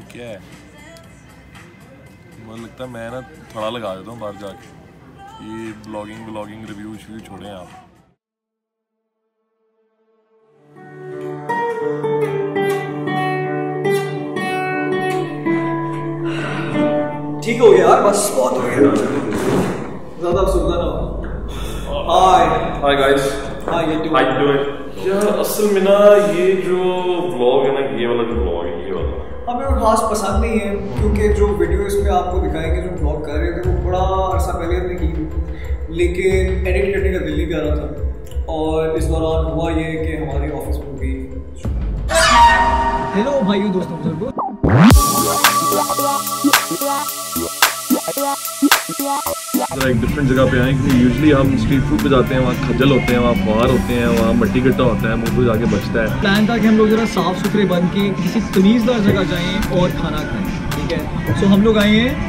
क्या है, मुझे लगता है मैं ना थोड़ा लगा देता हूँ बाहर जाके। ये ब्लॉगिंग रिव्यू छोड़ें आप। ठीक हो गया यार, बस बहुत हो गया, ज़्यादा सुनना ना। Hi guys, hi how you doing? यार असल में ना ये जो व्लॉग है ना, ये वाला जो व्लॉग है, ये वाला हमें वो खास पसंद नहीं है, क्योंकि जो वीडियो इसमें आपको दिखाएंगे जो ब्लॉग कर रहे थे वो बड़ा अर्सा पहले हमने की, लेकिन एडिट करने का दिल नहीं कर रहा था। और इस दौरान हुआ ये कि हमारे ऑफिस में भी हेलो भाइयों दोस्तों बुजुर्गों, एक डिफरेंट जगह पे आए क्योंकि यूजुअली हम स्ट्रीट फूड पे जाते हैं, वहाँ खज्जल होते हैं, वहाँ फुहार होते हैं, वहाँ मट्टी गट्टा होता है, मुँह पे जाके बचता है। प्लान था कि हम लोग जरा साफ सुथरे बन के किसी तमीज़दार जगह जाएं और खाना खाएं, ठीक है। सो हम लोग आए हैं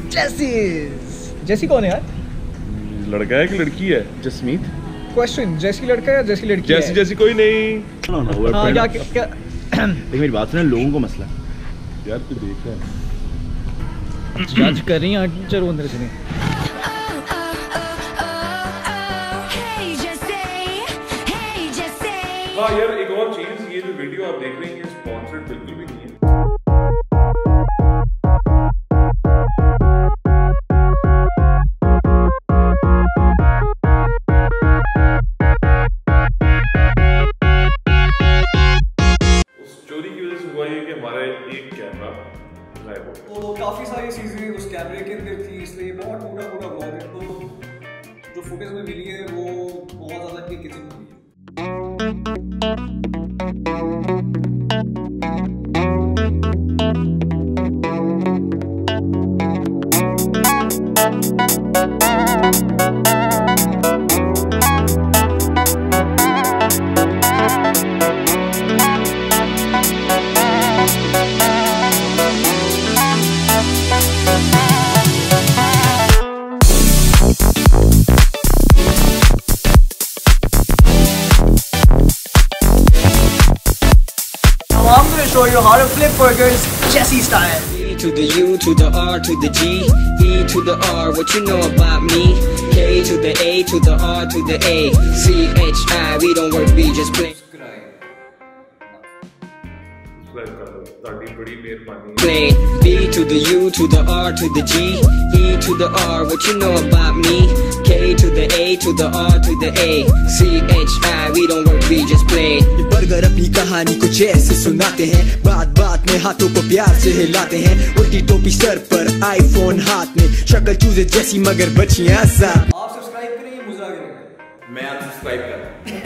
जैसी कौन है यार? लड़का है कि लड़की है? जसमीत। क्वेश्चन, जैसी लड़का है या जैसी लड़की है? जैसी कोई नहीं। क्या मेरी बात सुना, लोगों को मसला यार तू देख रहा है, जज कर रही हैं। चलो अंदर चलें। हाँ यार एक और चीज, ये जो वीडियो आप देख रहे हैं ये स्पॉन्सर्ड बिल्कुल भी नहीं है। उस चोरी की वजह से हुआ ये कि हमारा एक कैमरा गायब हो गया। तो काफ़ी सारी चीज़ें उस कैमरे के अंदर थी, इसलिए बहुत मोटा ब्लॉग है। तो जो फुटेज में मिली है वो बहुत ज़्यादा की किचन में हुई है। I'm going to show you how to flip burgers Jesse style. E to the U to the R to the G, E to the R, what you know about me? K to the A to the R to the A, C H I, we don't work, we just play. Play. B to the U to the R to the G, E to the R, what you know about me? K to the A to the R to the A, C H I, we don't work, we just play. ये burger अपनी कहानी कुछ ऐसे सुनाते हैं, बात बात में हाथों को प्यार से हिलाते हैं, उल्टी टोपी सर पर आईफोन हाथ में, शक्ल चूजे जैसी मगर बचियां सा। आप सब्सक्राइब करेंगे, मुझे करेंगे। मैं आप सब्सक्राइब कर।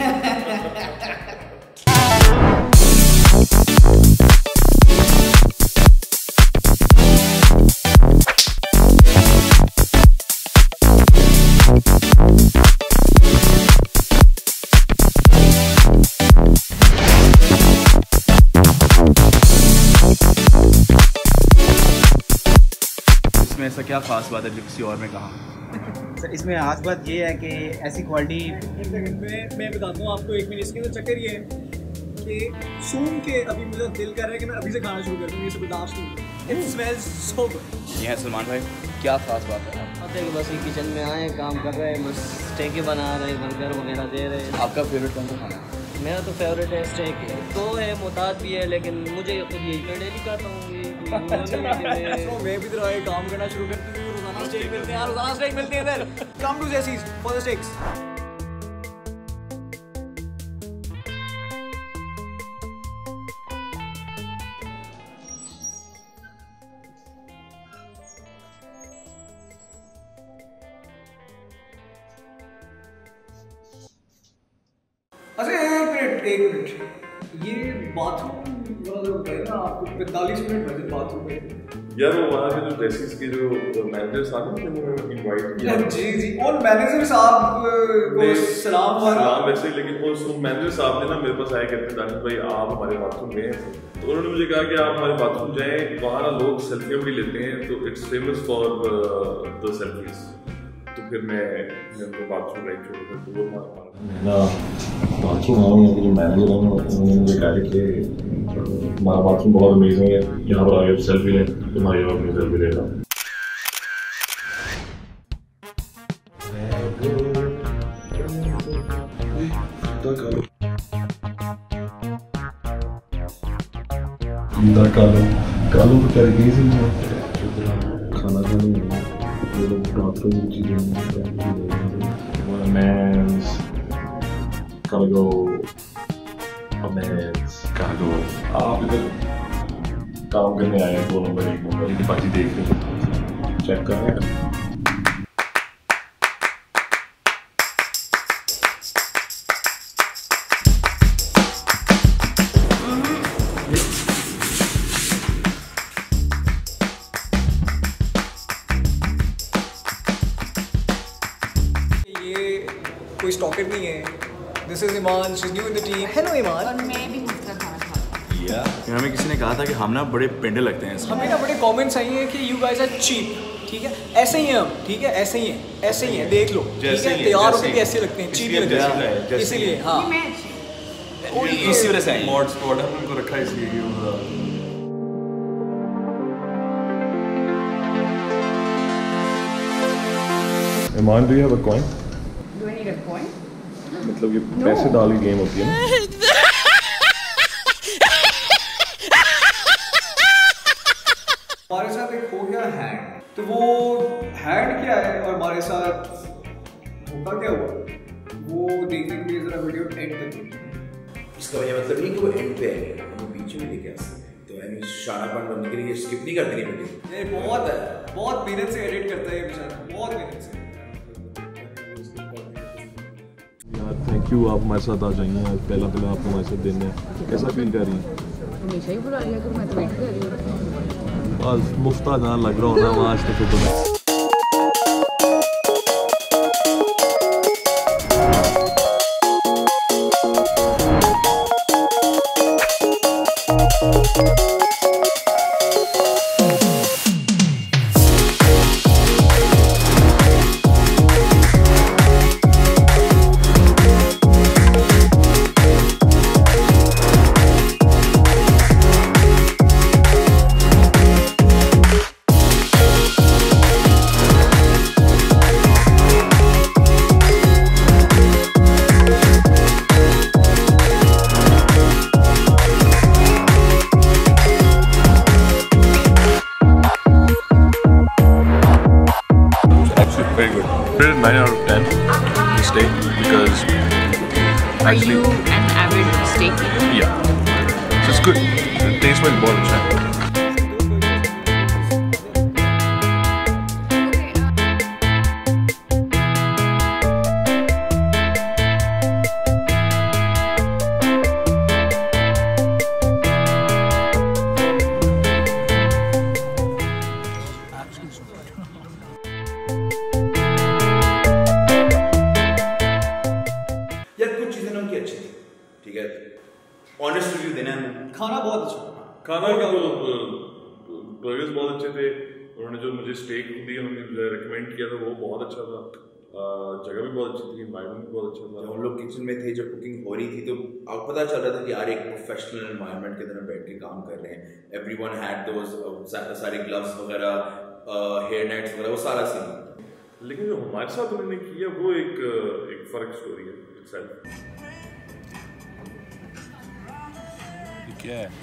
इसमें ऐसा क्या खास बात है जो किसी और ने कहा? सर इसमें खास बात ये है कि ऐसी क्वालिटी मैं बताता हूँ आपको, एक मिनट। इसके अंदर चक्कर ये है कि सूंघ के अभी मुझे दिल कर रहा है कि मैं अभी से खाना शुरू कर दूँ, ये सब बर्दाश्त नहीं। It smells so good. ये है सलमान भाई, क्या खास बात है? बस किचन में आए, काम कर रहे हैं, बस स्टेक बना रहे, बर्गर वगैरह दे रहे हैं। आपका फेवरेट कौन सा खाना है? मेरा तो फेवरेट है स्टेक है, तो है मोहताज भी है, लेकिन मुझे खुद यही मैं डेली खाता हूँ। मैं भी तो काम करना शुरू करती हूँ, रोजाना स्टेक मिलते हैं, रोजाना स्टेक मिलते हैं। Come to Jessie's for the steaks. अच्छा एक मिनट, ये बाथरूम ना आपको 45 मिनट बजे बाथरूम में। यार वो वहाँ के जो ड्रेसेस के जो मैनेजर साहब हैं उन्होंने इनवाइट किया। जी और मैनेजर साहब को सलाम वैसे, लेकिन वो मैनेजर साहब ने ना मेरे पास आया, कहते हैं दानिश भाई आप हमारे बाथरूम में हैं, तो उन्होंने मुझे कहा कि आप हमारे बाथरूम जाएं, वहाँ ना लोग सेल्फियाँ भी लेते हैं, तो it's famous for the selfies. तो फिर मैं उनको बाथरूम लाइक छोड़कर तो वो ना बाथरूम आऊँगा, जो मैनेजर हैं उन्होंने मुझे कहा कि हमारा बाथरूम बहुत अमेजिंग है, यहाँ पर आगे सेल्फी लें, तुम्हारी और अपनी सेल्फी लेगा। कालो तो कर गई थी खाना खाने ये लोग बाथरूम चीजें cargo आप इधर काम करने आए हैं 2 नंबर 1 नंबर की बाजी देख रहे हैं, चेक कर रहे हैं। कोई स्टॉकर नहीं है। This is Iman, she is new in the team. Hello Iman. और मैं भी मुझका खाना खाता हूं। या हमें किसी ने कहा था कि हम ना बड़े पेंडे लगते हैं। हमें ना बड़े कमेंट्स आई हैं कि यू गाइस आर चीप, ठीक है? ऐसे ही हैं हम, ठीक है? ऐसे ही हैं, ऐसे ही हैं, देख लो, ठीक है? तैयार होकर भी ऐसे लगते हैं, चीप लगते हैं, इसीलिए। हाँ, मैं इसी वजह से मॉड स्पॉट है, उनको रखा है इसलिए। ईमान, do you have a coin? Do I need a coin? मतलब ये पैसे डाल की गेम होती है ना? हमारे साथ एक हो गया हैंड, तो वो हैंड क्या है और हमारे साथ होगा क्या हुआ, वो देखने के लिए जरा वीडियो एंड तक देखिए। इसका ये मतलब नहीं कि वो एंड पे है, हम बीच में लेके आ सकते हैं, तो यानी शानापन बनने के लिए स्किप नहीं करते नहीं वीडियो। ये बहुत है, बहुत मेहनत से एडिट करता है ये बेचारा, बहुत मेहनत से। यार थैंक यू, आप हमारे साथ आ जाइए। आज पहला आप हमारे साथ दिन है, कैसा फील कर रही हैं? हमेशा ही बुला लिया करो, मैं तो वेट कर रही हूँ। बस मुफ्ता ना लग रहा हो ना आज तो फिर very good. Rated 9 out of 10 steak because Are you an avid steak eater? yeah, so it's good. It tastes like बहुत अच्छा है. ठीक है, ऑनेस्ट रिव्यू देना है। खाना बहुत अच्छा, खाना का बर्गर्स बहुत अच्छे थे। उन्होंने जो मुझे स्टेक दी, उन्होंने रेकमेंड किया था, वो बहुत अच्छा था। जगह भी बहुत अच्छी थी, एनवायरनमेंट भी बहुत अच्छा था। जब हम लोग किचन में थे, जब कुकिंग हो रही थी, तो आपको पता चल रहा था कि यार एक प्रोफेशनल एनवायरनमेंट के तरह बैठ के काम कर रहे हैं। एवरीवन हैड दोस सारे ग्लव्स वगैरह, हेयर नेट्स वगैरह, वो सारा सीन। लेकिन जो हमारे साथ उन्होंने किया वो एक फर्क स्टोरी है इटसेल्फ। क्या है,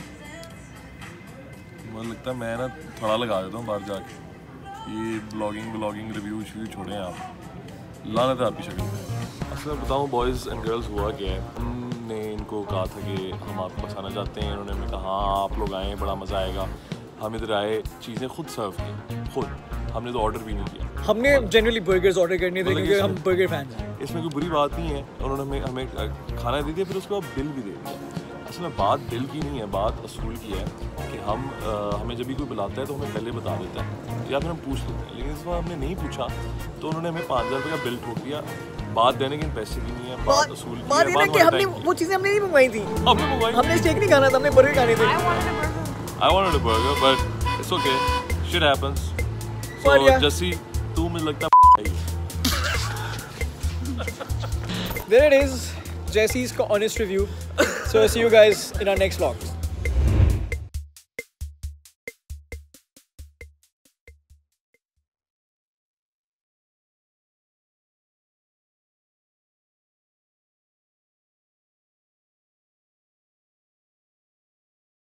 मुझे लगता है मैं ना थोड़ा लगा देता हूँ बाहर जाके। ये ब्लॉगिंग रिव्यू छोड़े हैं आप, लानत है आपकी शक्ल में। असल में बताऊँ बॉयज़ एंड गर्ल्स हुआ क्या है, हमने इनको कहा था कि हम आपके पास आना चाहते हैं। उन्होंने हमें कहा हाँ आप लोग आएँ, बड़ा मज़ा आएगा। हम इधर आए, चीज़ें खुद सर्व की, खुद, हमने तो ऑर्डर भी नहीं किया। हमने जनरली बर्गर्स ऑर्डर करने थे क्योंकि हम बर्गर फैंस हैं। इसमें कोई बुरी बात नहीं है। उन्होंने हमें खाना दे दिया, फिर उसके बाद बिल भी दे दिया। असल में बात बिल की नहीं है, बात असूल की है कि हमें जब भी कोई बुलाता है तो हमें पहले बता देता है या फिर हम पूछ लेते हैं। लेकिन इस बार हमने नहीं पूछा तो उन्होंने हमें 5000 रुपये का बिल ठोक दिया। बात देने के पैसे भी नहीं है, बात असूल की है। बात कि हमने वो चीज़ें हमने नहीं मंगवाई थी, हमने स्टेक नहीं खाना था, हमने बर्गर खाने थे। I wanted a burger but it's okay, shit happens. So जैसी तू मुझे लगता है There it is, Jesse's honest review. So see you guys in our next vlog.